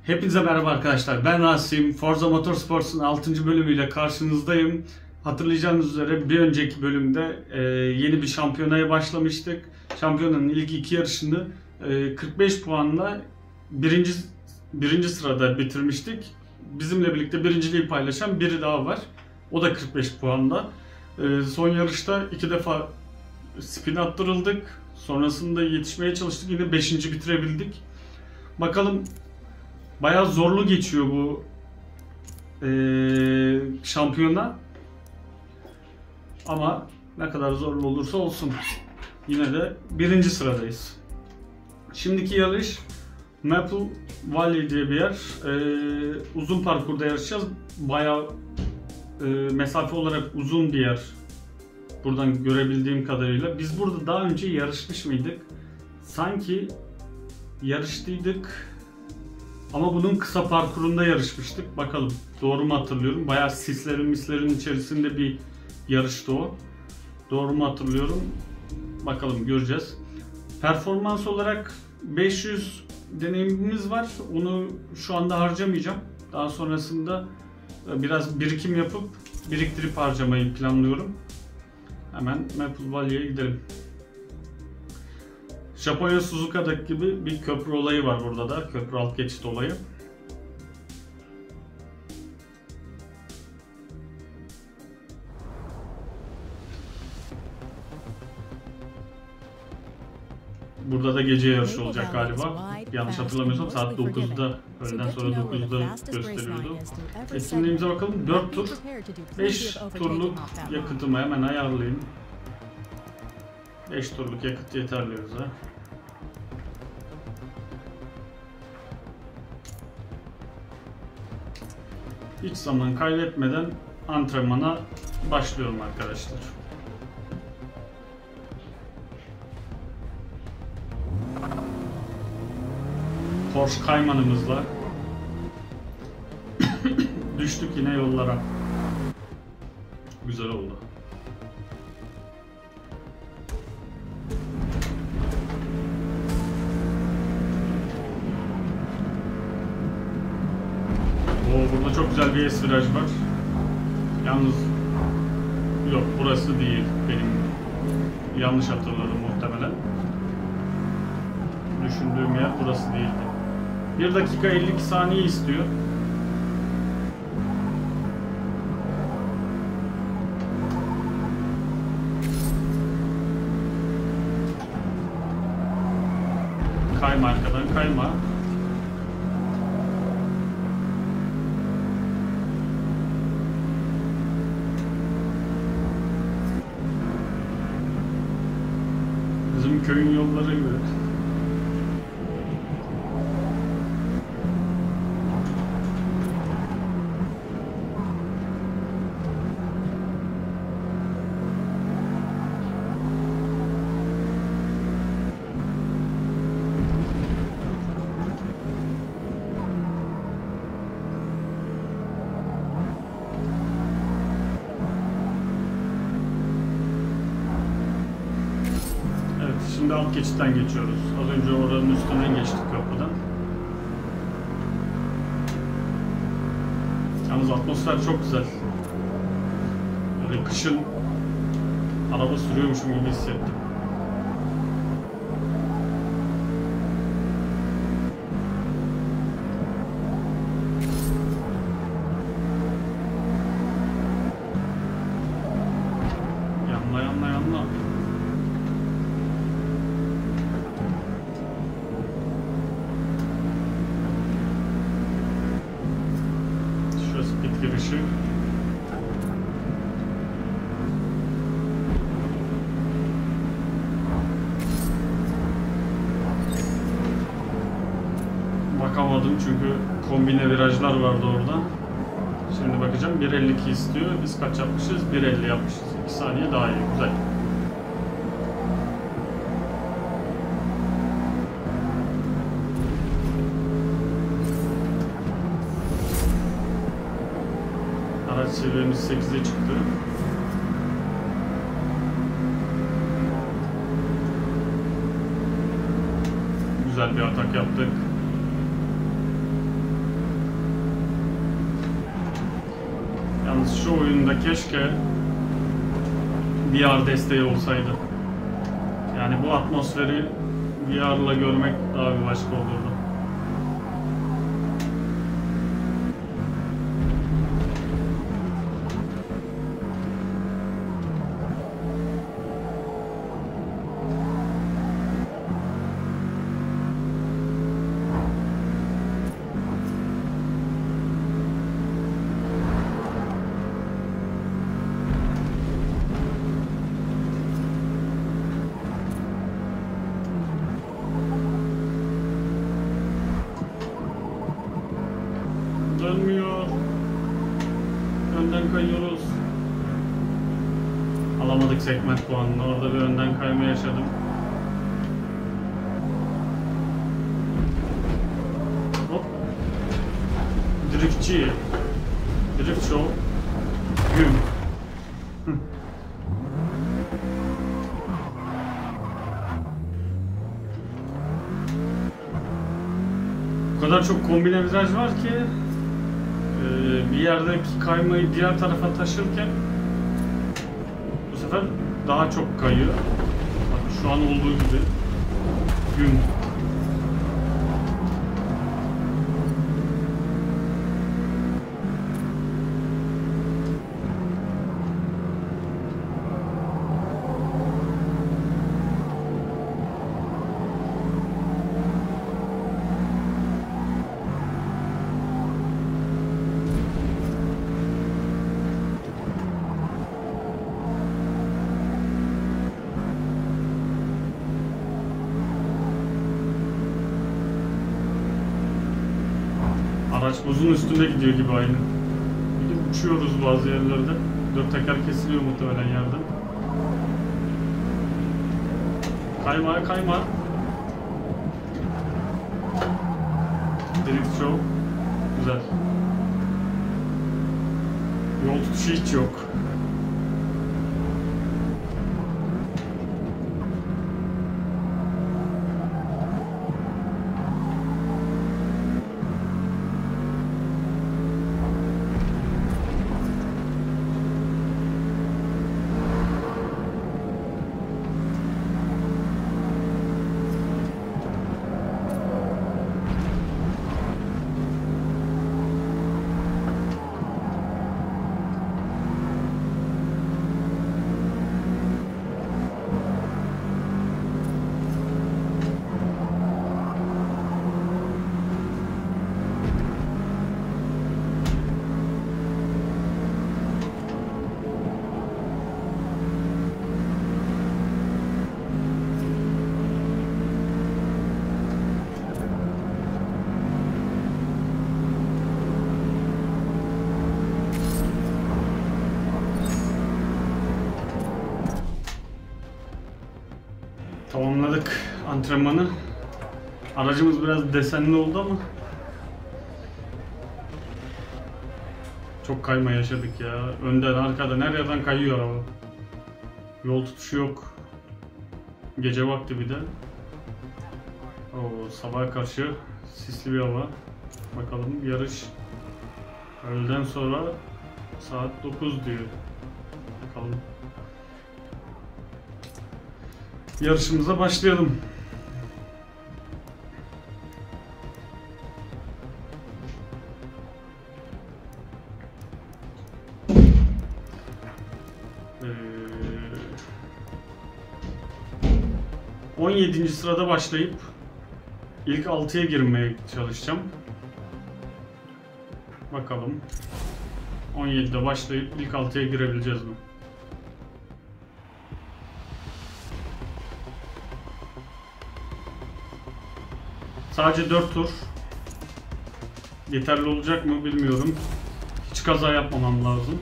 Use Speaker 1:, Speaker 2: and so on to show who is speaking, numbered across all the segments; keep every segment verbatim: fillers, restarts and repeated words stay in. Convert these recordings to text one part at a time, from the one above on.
Speaker 1: Hepinize merhaba arkadaşlar. Ben Rasim. Forza Motorsports'un altıncı bölümüyle karşınızdayım. Hatırlayacağınız üzere bir önceki bölümde e, yeni bir şampiyonaya başlamıştık. Şampiyonanın ilk iki yarışını e, kırk beş puanla birinci, birinci sırada bitirmiştik. Bizimle birlikte birinciliği paylaşan biri daha var. O da kırk beş puanla. E, son yarışta iki defa spin attırıldık. Sonrasında yetişmeye çalıştık. Yine beşinci bitirebildik. Bakalım. Bayağı zorlu geçiyor bu ee, şampiyona. Ama ne kadar zorlu olursa olsun yine de birinci sıradayız. Şimdiki yarış Maple Valley diye bir yer. Ee, uzun parkurda yarışacağız. Bayağı e, mesafe olarak uzun bir yer. Buradan görebildiğim kadarıyla. Biz burada daha önce yarışmış mıydık? Sanki yarıştıydık. Ama bunun kısa parkurunda yarışmıştık. Bakalım doğru mu hatırlıyorum? Bayağı sislerin mislerin içerisinde bir yarıştı o. Doğru mu hatırlıyorum? Bakalım göreceğiz. Performans olarak beş yüz deneyimimiz var. Onu şu anda harcamayacağım. Daha sonrasında biraz birikim yapıp biriktirip harcamayı planlıyorum. Hemen Maple Valley'e gidelim. Japonya Suzuka'daki gibi bir köprü olayı var burada da. Köprü alt geçit olayı. Burada da gece yarışı olacak galiba. Yanlış hatırlamıyorsam saat dokuzda, öğleden sonra dokuzda gösteriyordu. Etkinliğimize bakalım. dört tur, beş turluk yakıtımı hemen ayarlayayım. beş turluk yakıt yeterli bize. Hiç zaman kaybetmeden antrenmana başlıyorum arkadaşlar. Porsche Cayman'ımızla düştük yine yollara. Güzel oldu. Burada çok güzel bir es viraj var. Yalnız yok, burası değil. Benim yanlış hatırladım muhtemelen. Düşündüğüm yer burası değildi. bir dakika elli iki saniye istiyor. Kayma arkadan kayma. Köyün yolları gibi. Şimdi alt geçitten geçiyoruz. Az önce oranın üstünden geçtik köprüden. Yalnız atmosfer çok güzel. Böyle kışın araba sürüyormuşum gibi hissettim. Yanla yanla yanla. Girişi. Bakamadım çünkü kombine virajlar vardı orada. Şimdi bakacağım. bir elli iki istiyor. Biz kaç yapmışız? bir elli yapmışız. iki saniye daha iyi. Güzel. Seviyemiz sekize çıktı. Güzel bir atak yaptık. Yalnız şu oyunda keşke V R desteği olsaydı. Yani bu atmosferi V R'la görmek daha bir başka olurdu. Dönmüyor. Önden kayıyoruz. Alamadık segment puanını. Orada bir önden kayma yaşadım. Hop. Driftçi. Drift show. Güm. O kadar çok kombine viraj var ki bir yerdeki kaymayı diğer tarafa taşırken bu sefer daha çok kayıyor. Bak şu an olduğu gibi. Gün. Araç buzun üstünde gidiyor gibi aynı. Bir de uçuyoruz bazı yerlerde. Dört teker kesiliyor muhtemelen yerden. Kayma kayma. Drift show. Güzel. Yol tutuşu hiç yok. Tamamladık antrenmanı. Aracımız biraz desenli oldu ama çok kayma yaşadık ya. Önden, arkadan, her yerden kayıyor araba. Yol tutuşu yok. Gece vakti bir de. Oo, sabaha karşı sisli bir hava. Bakalım yarış öğleden sonra saat dokuz diyor. Bakalım. Yarışımıza başlayalım. Ee, on yedinci sırada başlayıp ilk altıya girmeye çalışacağım. Bakalım. on yedide başlayıp ilk altıya girebileceğiz mi? Sadece dört tur. Yeterli olacak mı bilmiyorum. Hiç kaza yapmamam lazım.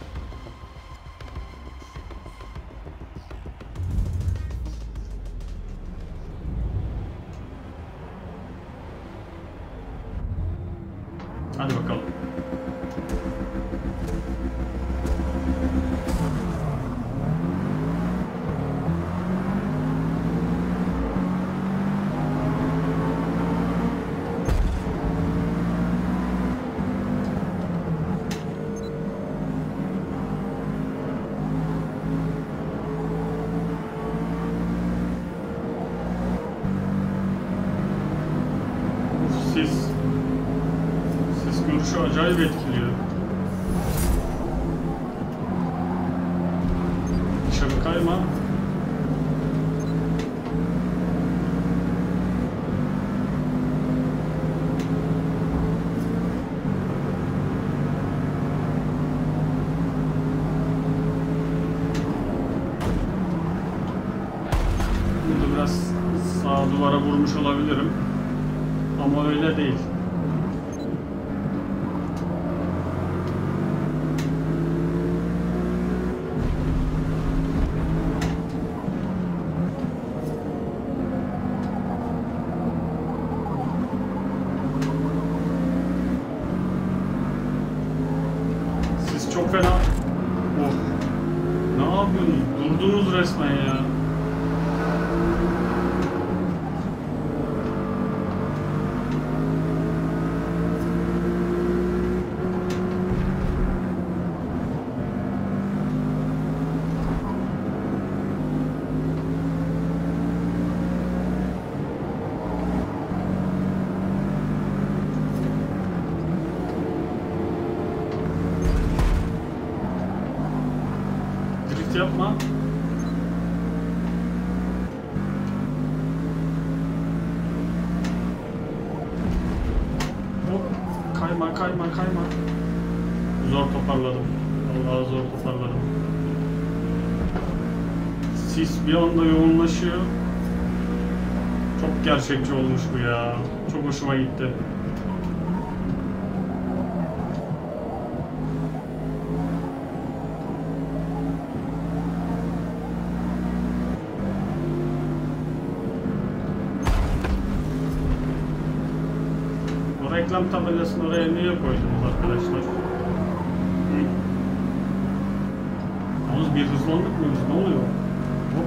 Speaker 1: Hadi bakalım. acayip etkiliyor. Dışarı kayma. Burada biraz sağa duvara vurmuş olabilirim. Ama öyle değil. Çok fena. Oh. Ne yapıyorsunuz? Durdunuz resmen ya. Yapma. Hop. Kayma kayma kayma. Zor toparladım. Vallahi zor toparladım. Sis bir anda yoğunlaşıyor. Çok gerçekçi olmuş bu ya. Çok hoşuma gitti. Reklam tabelasını oraya niye koydunuz arkadaşlar? Hı. Yalnız bir hızlandık mı biz? Ne oluyor? Hop.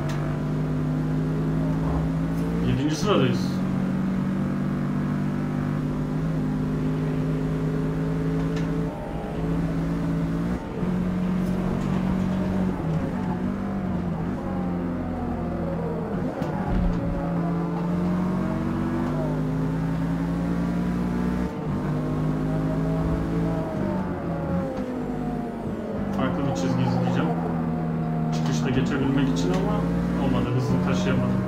Speaker 1: Yedinci sıradayız. Çizgi izleyeceğim. Çıkışta geçebilmek için ama olmadı, hızını taşıyamadım.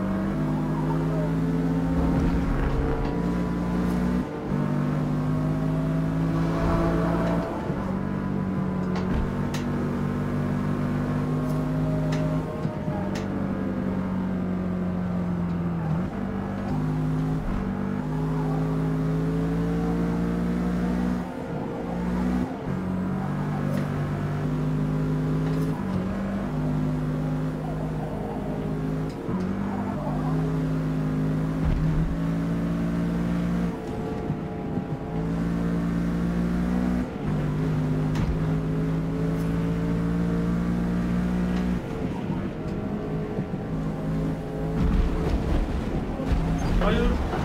Speaker 1: Hayır.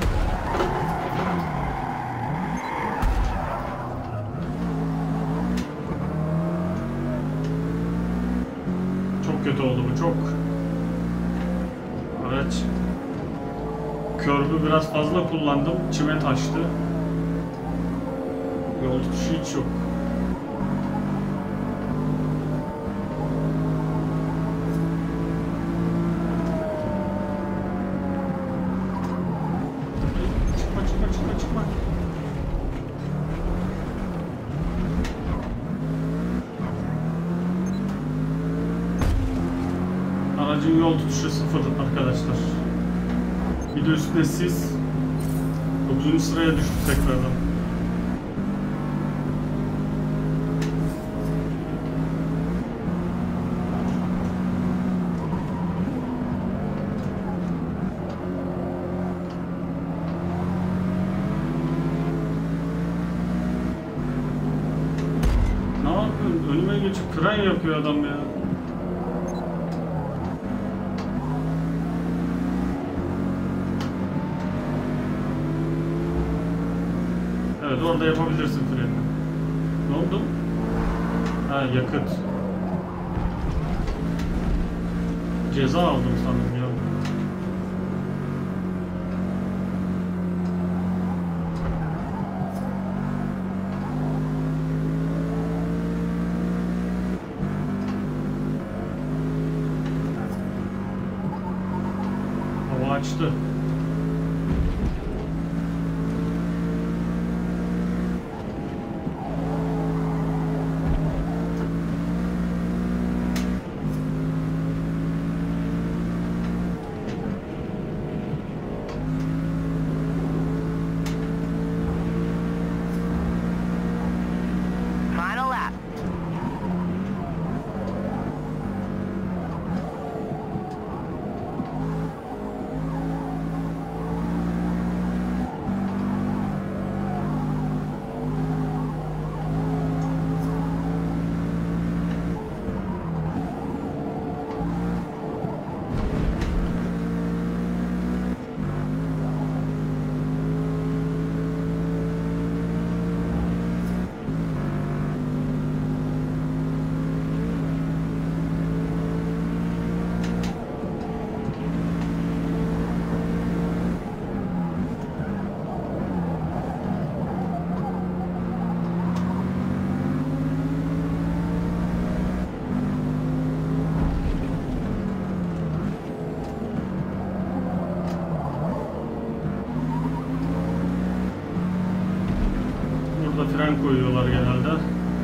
Speaker 1: Çok kötü oldu bu, çok. Evet. Körbü biraz fazla kullandım. Çime taştı. Yol tutuşu hiç yok. Çıkma çıkma çıkma çıkma. Aracın yol tutuşu sıfır arkadaşlar. Bir de üstüne siz dokuzuncu sıraya düştük tekrardan. Ne yapıyorsun? Önüme geçip fren yapıyor adam ya. Evet, orada yapabilirsin freni. Ne oldu? Ha, yakıt. Ceza aldım sanırım ya. kaçtı.
Speaker 2: Final lap.
Speaker 1: Burada fren koyuyorlar genelde.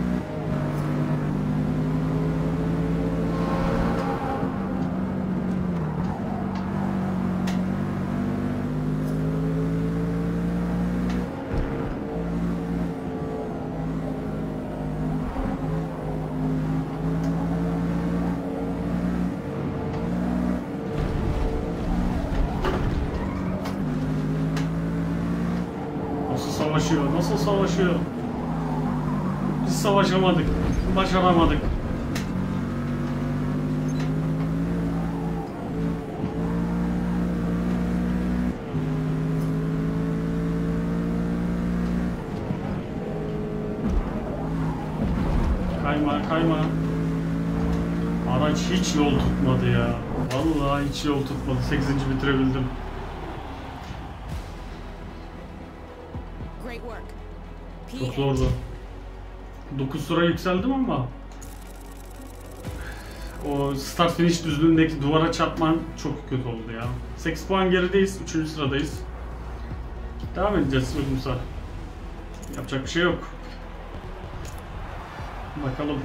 Speaker 1: Nasıl savaşıyor? Nasıl savaşıyor? Biz savaşamadık. Başaramadık. Kayma, kayma. Araç hiç yol tutmadı ya. Vallahi hiç yol tutmadı. sekizinci bitirebildim.
Speaker 2: Great work.
Speaker 1: Çok zordu. dokuz sıra yükseldim ama o start finish düzlüğündeki duvara çarpman çok kötü oldu ya. sekiz puan gerideyiz. üçüncü sıradayız. Devam edeceğiz Yunus'a. Yapacak bir şey yok. Bakalım.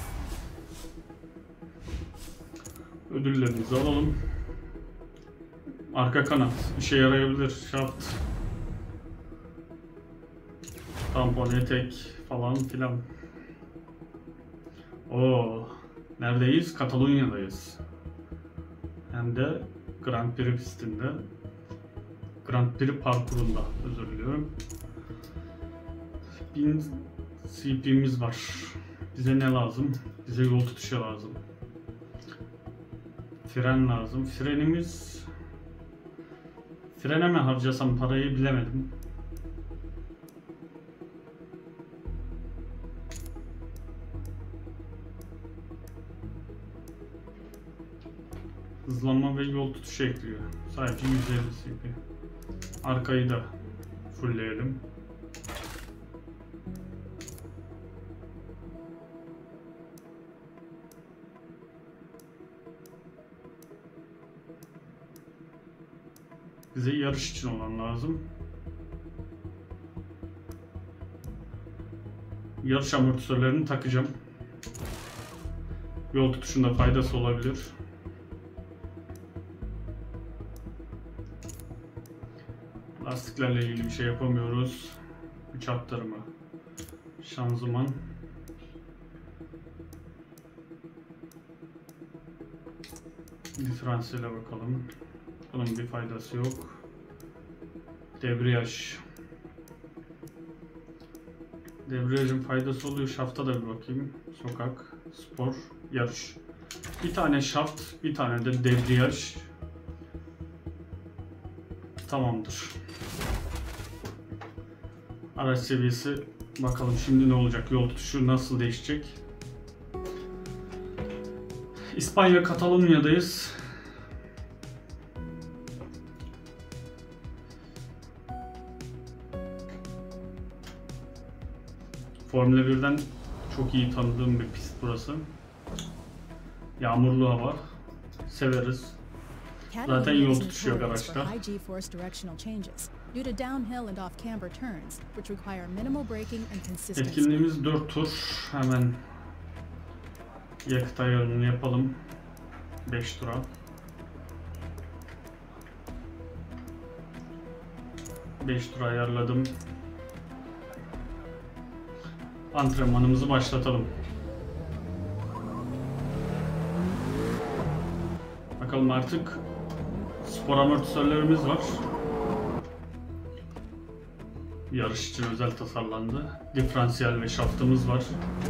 Speaker 1: Ödüllerimizi alalım. Arka kanat işe yarayabilir. Şaft. Tampon, etek falan filan. Oo, neredeyiz? Katalonya'dayız. Hem de Grand Prix pistinde. Grand Prix parkurunda, özür diliyorum. bin C P'miz var. Bize ne lazım? Bize yol tutuşu lazım. Fren lazım. Frenimiz... Frene mi harcasam parayı bilemedim. Hızlanma ve yol tutuşu ekliyor. Sadece yüz elli C P. Arkayı da fullleyelim. Bize yarış için olan lazım. Yarış amortisörlerini takacağım. Yol tutuşunda faydası olabilir. Lastiklerle ilgili bir şey yapamıyoruz. Güç aktarımı, şanzıman. Diferansiyele bakalım. Bunun bir faydası yok. Debriyaj. Debriyajın faydası oluyor. Şafta da bir bakayım. Sokak, spor, yarış. Bir tane şaft, bir tane de debriyaj. Tamamdır. Araç seviyesi, bakalım şimdi ne olacak? Yol tutuşu nasıl değişecek? İspanya, Katalonya'dayız. Formula birden çok iyi tanıdığım bir pist burası. Yağmurlu hava. Severiz. Zaten yol tutuşu yok araçta. Etkinliğimiz dört tur. Hemen yakıt ayarını yapalım. beş tura. beş tur ayarladım. Antrenmanımızı başlatalım. Bakalım, artık spor amortisörlerimiz var. Yarış için özel tasarlandı. Diferansiyel ve şaftımız var.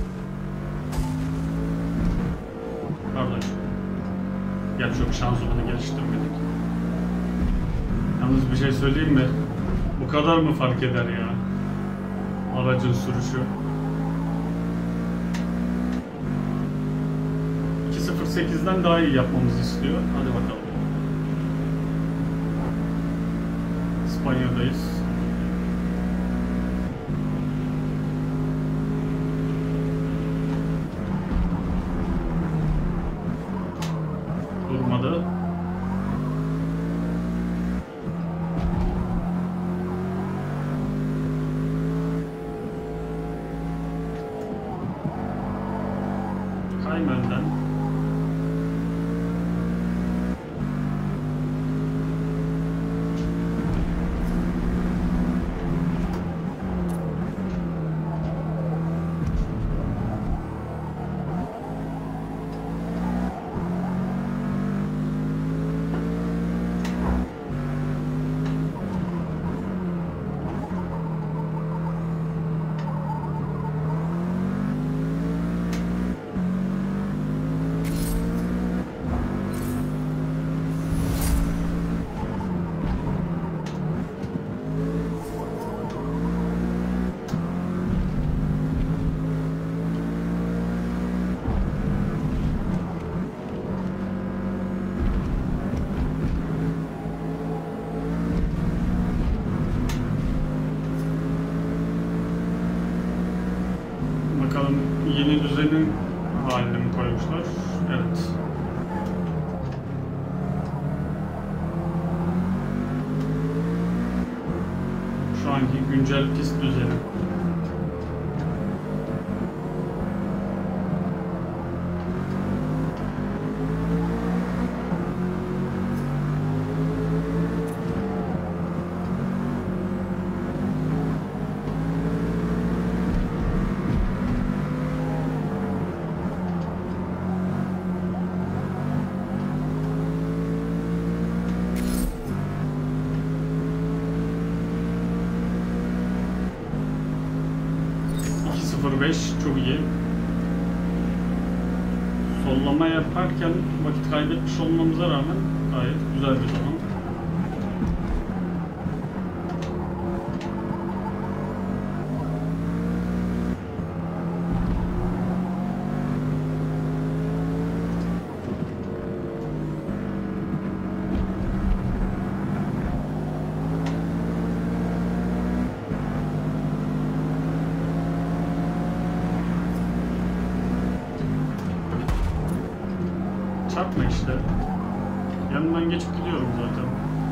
Speaker 1: Pardon. Gerçi çok şanzımanı geliştirmedik. Yalnız bir şey söyleyeyim mi? Bu kadar mı fark eder ya? Aracın sürüşü. iki sıfır sekizden daha iyi yapmamızı istiyor. Hadi bakalım. İspanya'dayız. Durmadı. Kayma önden. Bakalım, yeni düzenin halini mi koymuşlar? Evet. Şu anki güncel pist düzeni. sıfır beş çok iyi. Sollama yaparken vakit kaybetmiş olmamıza rağmen gayet güzel bir zaman. Çarpma işte. Yanından geçip gidiyorum zaten.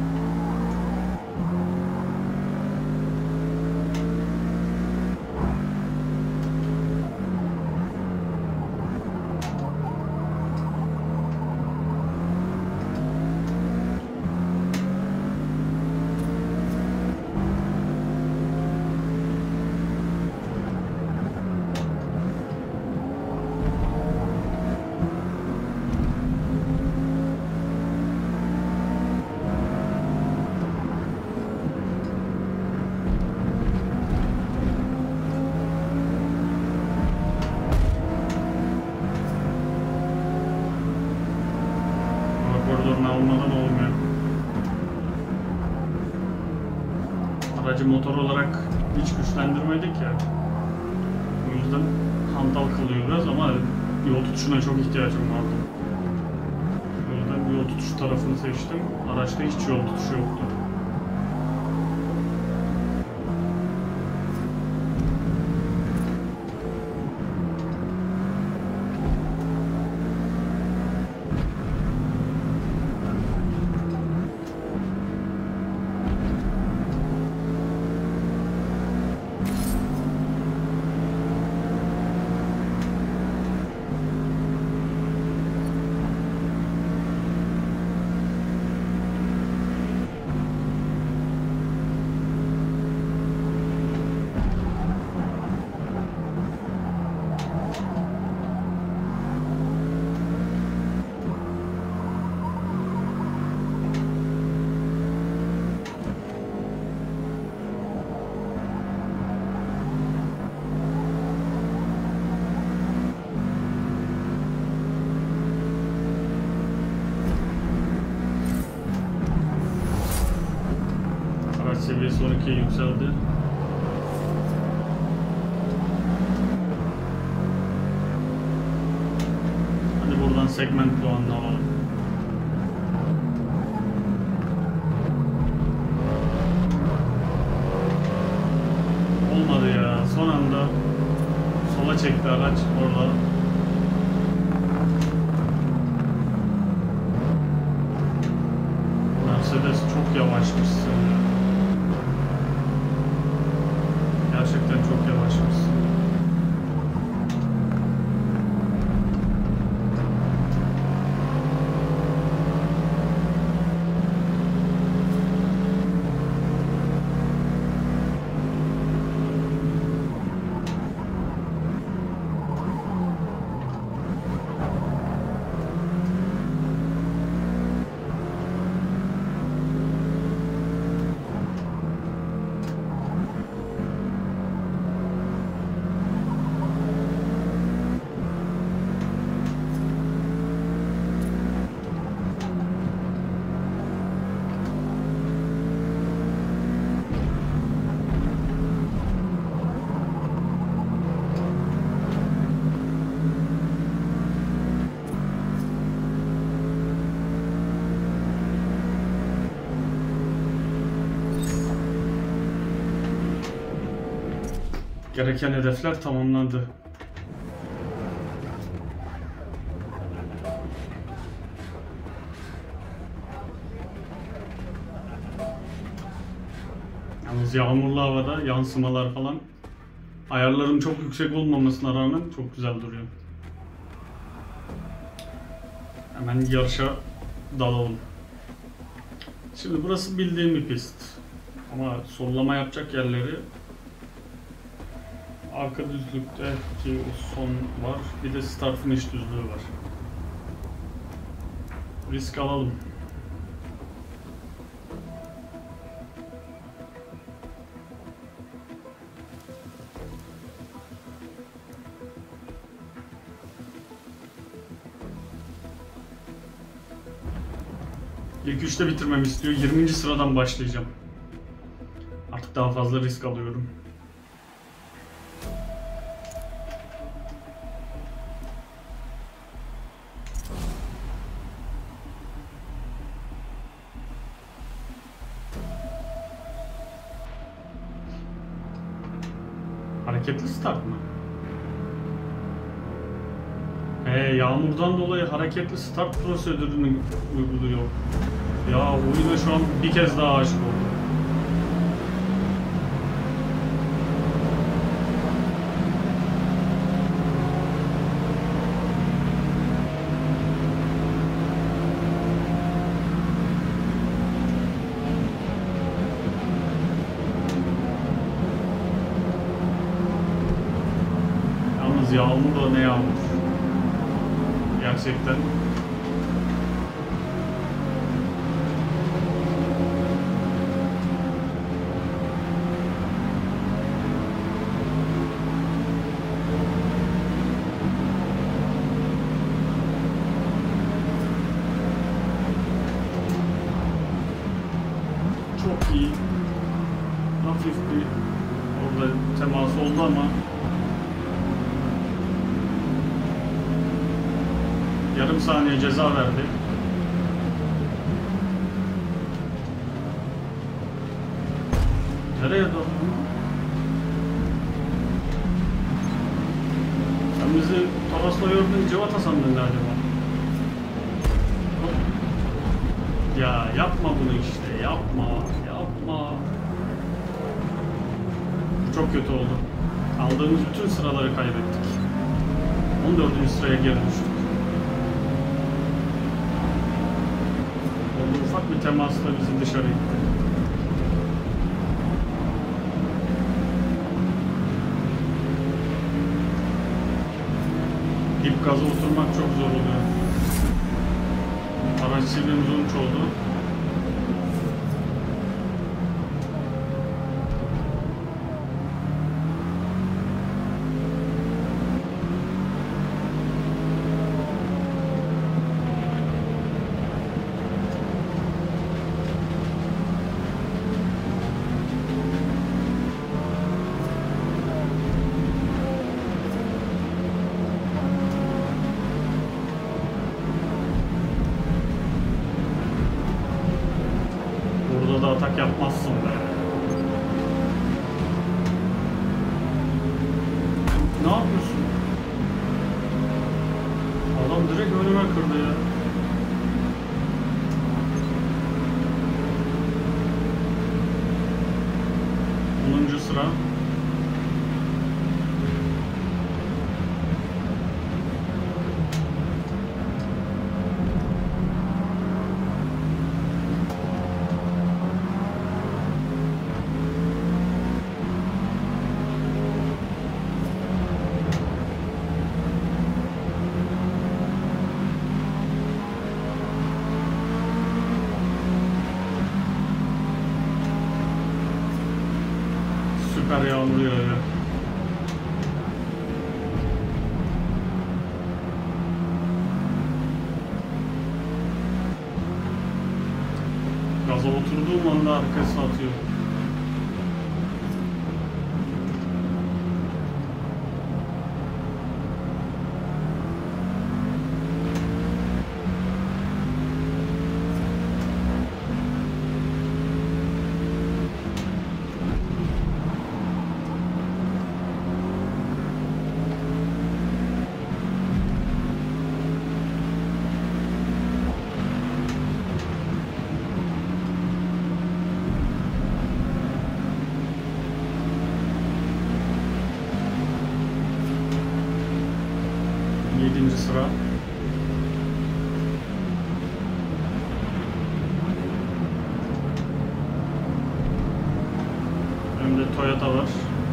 Speaker 1: Koridorunu almadan olmuyor. Aracı motor olarak hiç güçlendirmedik ya. O yüzden hantal kalıyor biraz ama yol tutuşuna çok ihtiyacım vardı. O yüzden yol tutuş tarafını seçtim. Araçta hiç yol tutuşu yoktu. çok iyi yükseldi. Hadi buradan segment puanını alalım. Olmadı ya. Son anda sola çekti araç orada. Mercedes çok yavaşmışsın ya. Gerçekten çok yavaşmışsın. Gereken hedefler tamamlandı. Yalnız yağmurlu havada yansımalar falan, ayarlarım çok yüksek olmamasına rağmen çok güzel duruyor. Hemen yarışa dalalım. Şimdi burası bildiğim bir pist. Ama sollama yapacak yerleri arka düzlükte ki son var. Bir de start finish düzlüğü var. Risk alalım. İlk üçte bitirmemi istiyor. yirminci sıradan başlayacağım. Artık daha fazla risk alıyorum. Hareketli start mı? He, yağmurdan dolayı hareketli start prosedürünü uyguluyor. Ya oyuna şu an bir kez daha aşık oldum. Yalnız yağmur da ne yağmur. Gerçekten. Çok iyi. Hafif bir orada temas oldu ama yarım saniye ceza verdi. Nereye doğru? Sen bizi Toros'la gördün, cıvata sandın acaba? Ya yapma bunu işte, yapma, yapma. Çok kötü oldu. Aldığımız bütün sıraları kaybettik. on dördüncü sıraya geri düştük. Orada ufak bir temasla bizi dışarı itti. Dip gaza oturmak çok zor oluyor. Araç sivrim uzunç oldu. orada atak yapmazsın be. Ne yapıyorsun? Adam direkt önüme kırdı ya. onuncu sıra. Süper yağmur yağıyor. Gaza oturduğum anda arkası atıyor. yedinci sıra. Önümde Toyota var.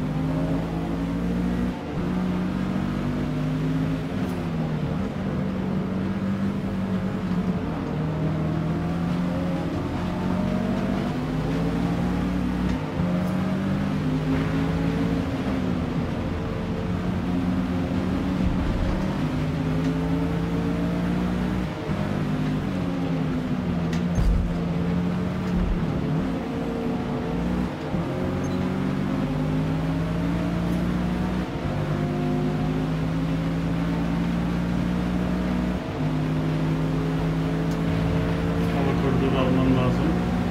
Speaker 1: Almam lazım.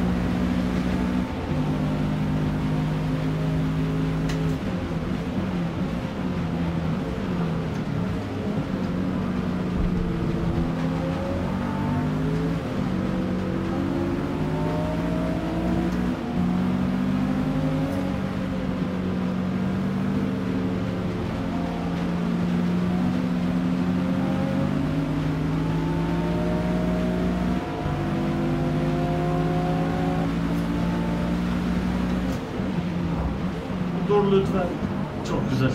Speaker 1: Dur lütfen. Çok güzel.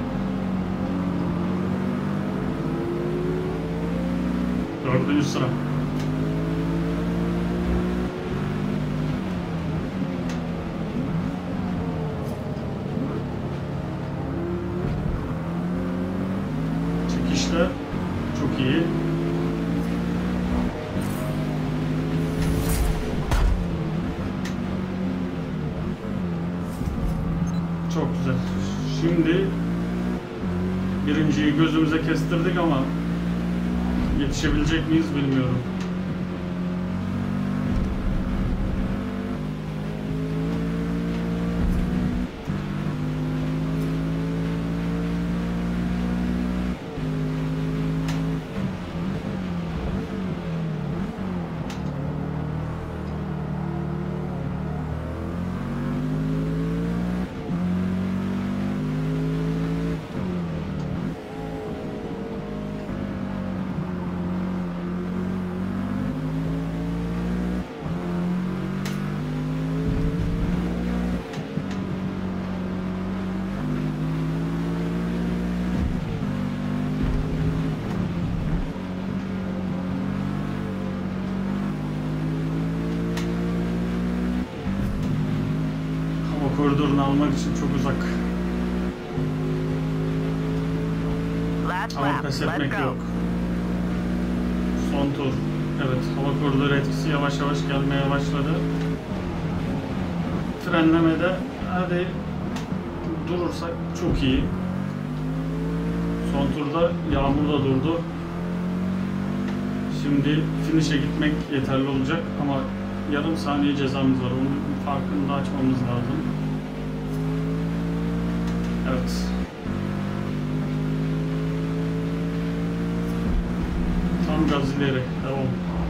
Speaker 1: Dördüncü sıra. Çekişte çok iyi. Çok güzel. Şimdi birinciyi gözümüze kestirdik ama yetişebilecek miyiz bilmiyorum. Koridorunu almak için çok uzak. Ama pes etmek yok. Son tur. Evet, hava koridoru etkisi yavaş yavaş gelmeye başladı. Frenlemede hadi durursak çok iyi. Son turda yağmur da durdu. Şimdi finish'e gitmek yeterli olacak ama yarım saniye cezamız var. Onun farkını da açmamız lazım. Evet. Tam gaz ileri. Devam.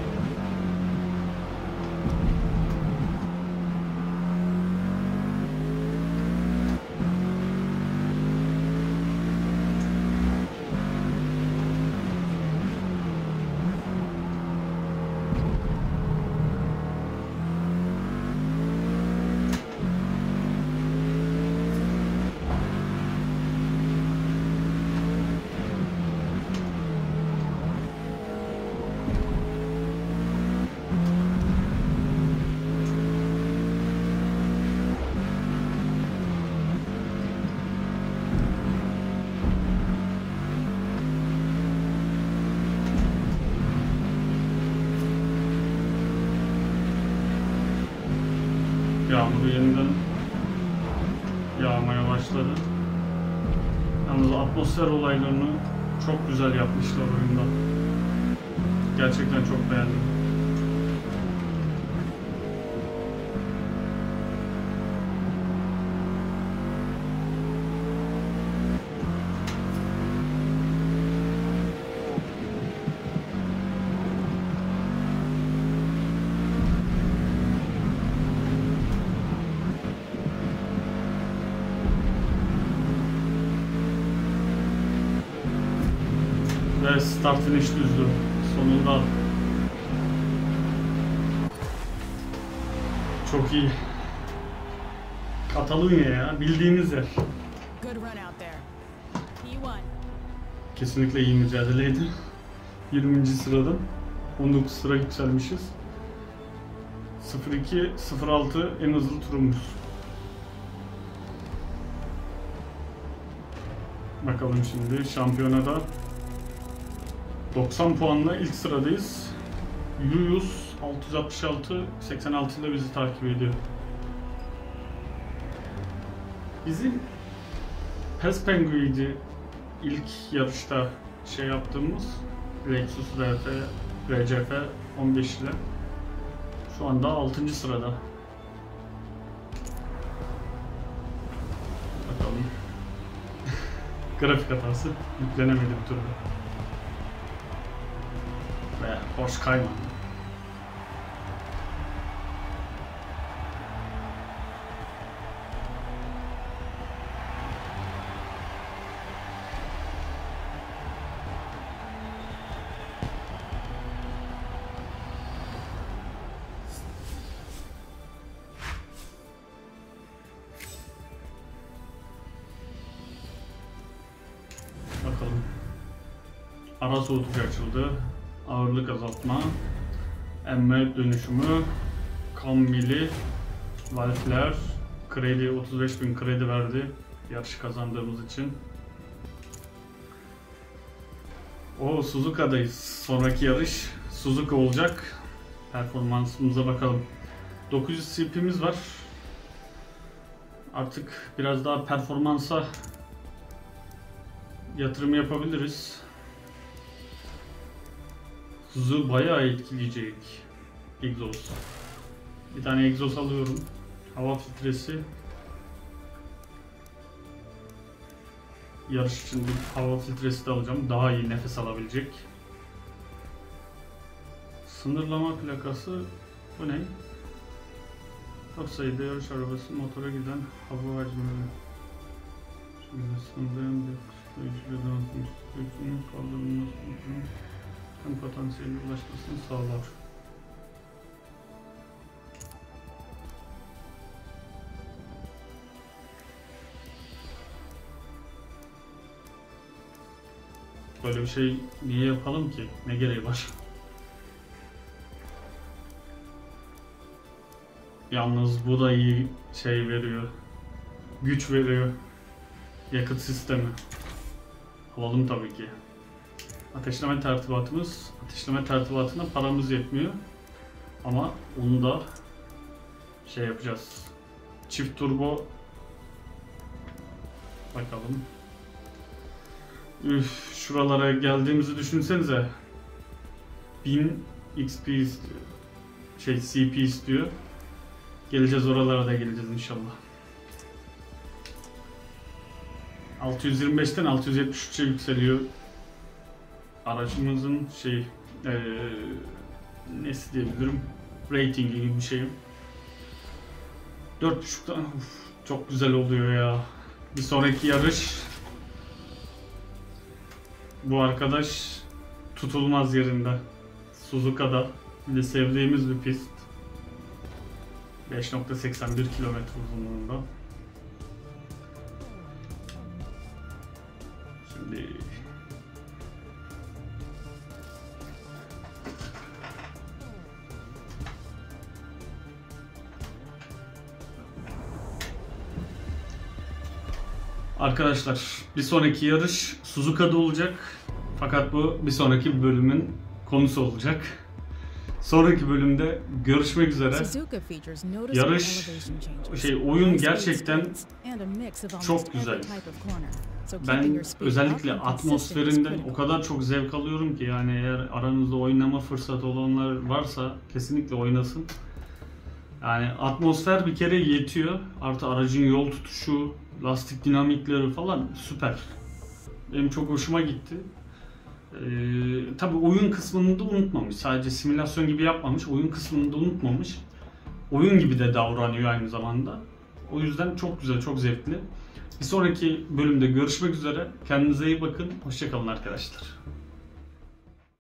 Speaker 1: Yağmur yeniden yağmaya başladı. Yalnız atmosfer olaylarını çok güzel yapmışlar oyunda. Gerçekten çok beğendim. Ve start finish düzdü. Sonunda. Çok iyi. Katalunya ya. Bildiğiniz yer. Kesinlikle iyi mücadeleydi. yirminci sıradan on dokuz sıra yükselmişiz. sıfır iki sıfır altı en hızlı turumuz. Bakalım şimdi şampiyonada doksan puanla ilk sıradayız. Yuyus altı yüz altmış altı seksen altı ile bizi takip ediyor. Bizim Pes Penguin'di ilk yarışta şey yaptığımız Lexus R F R C F on beş ile. Şu anda altıncı sırada. Bakalım. Grafik hatası yüklenemedi bir türlü. Ve Porsche Cayman. Bakalım. Ara soğutucu açıldı. Ağırlık azaltma, emme dönüşümü, kammili, valfler, kredi otuz beş bin kredi verdi yarışı kazandığımız için. O Suzuka'dayız. Sonraki yarış Suzuka olacak. Performansımıza bakalım. dokuz yüz C P'miz var. Artık biraz daha performansa yatırım yapabiliriz. Hızı bayağı etkileyecek. Egzoz. Bir tane egzoz alıyorum. Hava filtresi. Yarış için bir hava filtresi de alacağım. Daha iyi nefes alabilecek. Sınırlama plakası. Bu ne? Çok sayıda yarış arabası motora giden hava hacmi. Şimdi sınırlayan bir kısıtlayıcı dansın kaldırılması tüm potansiyeline ulaşmasını sağlar. Böyle bir şey niye yapalım ki? Ne gereği var? Yalnız bu da iyi şey veriyor. Güç veriyor. Yakıt sistemi. Alalım tabii ki. Ateşleme tertibatımız. Ateşleme tertibatına paramız yetmiyor. Ama onu da şey yapacağız. Çift turbo. Bakalım. Üf, şuralara geldiğimizi düşünsenize. bin X P istiyor. şey C P istiyor. Geleceğiz, oralara da geleceğiz inşallah. altı yüz yirmi beşten altı yüz yetmiş üçe yükseliyor. Aracımızın şey ee, nesi diyebilirim, ratingi gibi bir şey. dört buçuktan çok güzel oluyor ya. Bir sonraki yarış bu arkadaş tutulmaz yerinde. Suzuka'da. Bir de sevdiğimiz bir pist. beş nokta seksen bir kilometre uzunluğunda. Şimdi arkadaşlar, bir sonraki yarış Suzuka'da olacak. Fakat bu bir sonraki bölümün konusu olacak. Sonraki bölümde görüşmek üzere. Yarış, şey oyun gerçekten çok güzel. Ben özellikle atmosferinden o kadar çok zevk alıyorum ki, yani eğer aranızda oynama fırsatı olanlar varsa kesinlikle oynasın. Yani atmosfer bir kere yetiyor. Artı aracın yol tutuşu, lastik dinamikleri falan süper. Benim çok hoşuma gitti. Ee, tabii oyun kısmını da unutmamış. Sadece simülasyon gibi yapmamış. Oyun kısmını da unutmamış. Oyun gibi de davranıyor aynı zamanda. O yüzden çok güzel, çok zevkli. Bir sonraki bölümde görüşmek üzere. Kendinize iyi bakın. Hoşça kalın arkadaşlar.